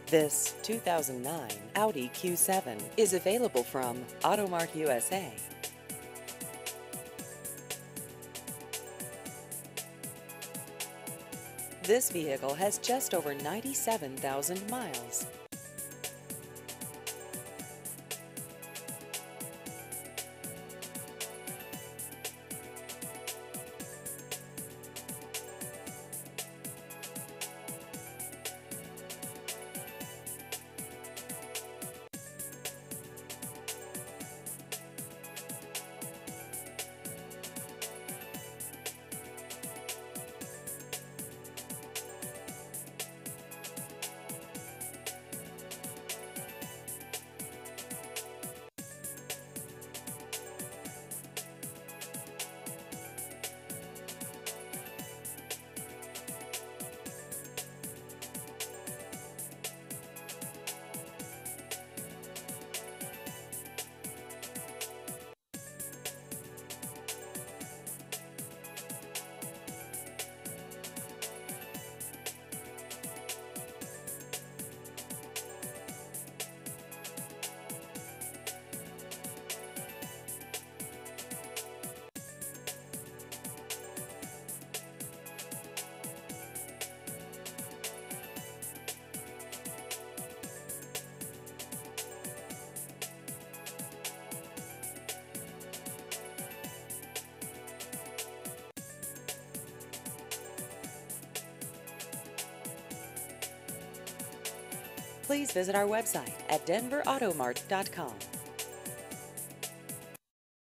This 2009 Audi Q7 is available from Automart USA. This vehicle has just over 97,000 miles. Please visit our website at denverautomart.com.